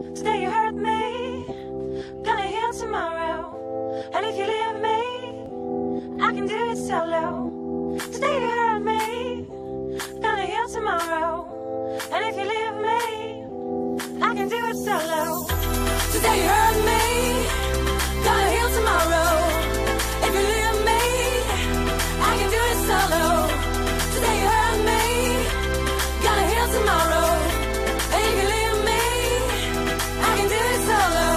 Today you hurt me, gonna heal tomorrow. And if you leave me, I can do it solo. Today you hurt me, gonna heal tomorrow. And if you leave me, I can do it solo. Today you hurt me, gonna heal tomorrow. If you leave me, I can do it solo. Today you hurt me, gonna heal tomorrow. And if you leave me, I can do it solo.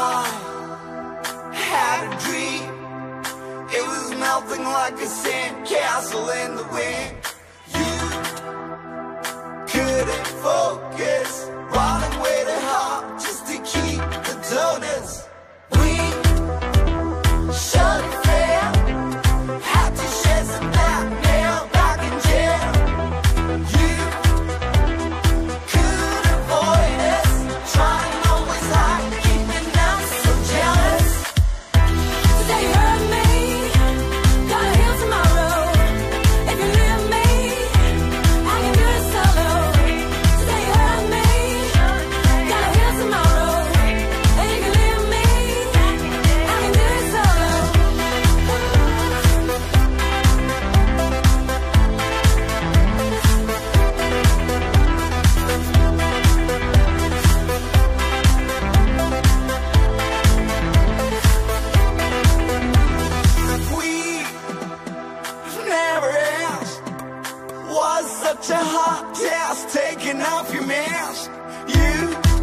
I had a dream. It was melting like a sandcastle in the wind. You couldn't focus, running way too hard just to keep the donuts. We shut it down, had to shed some blackmail back in jail. You could avoid us, trying always hard, keeping us so jealous. Today you hurt me, gonna heal tomorrow. If you leave me, I can do it solo. Today you hurt me, gonna heal tomorrow. And if you leave me, I can do it solo. We never asked. Was such a hot task taking off your mask. You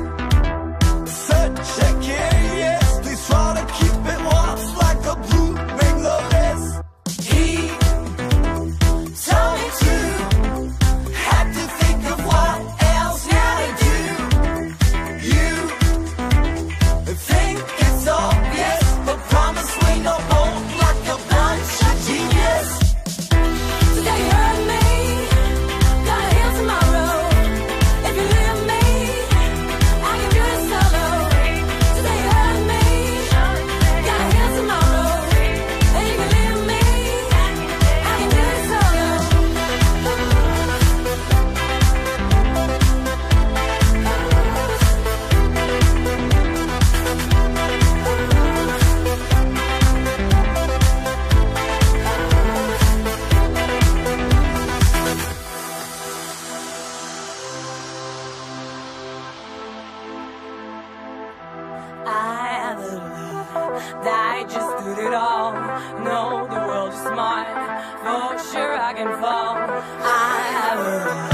such a curious. Please try to keep it warm like a blooming lotus. He told me to. Had to think of what else now to do. You think it's obvious, but promise we no bold like a bunch of genius. Today you hurt me, gonna heal tomorrow. If you leave me, I can do it solo. Today you hurt me, gonna heal tomorrow. And if you leave me, I can do it solo. I have a love that I just did it all. No, the world is smart, for sure I can fall. I have a love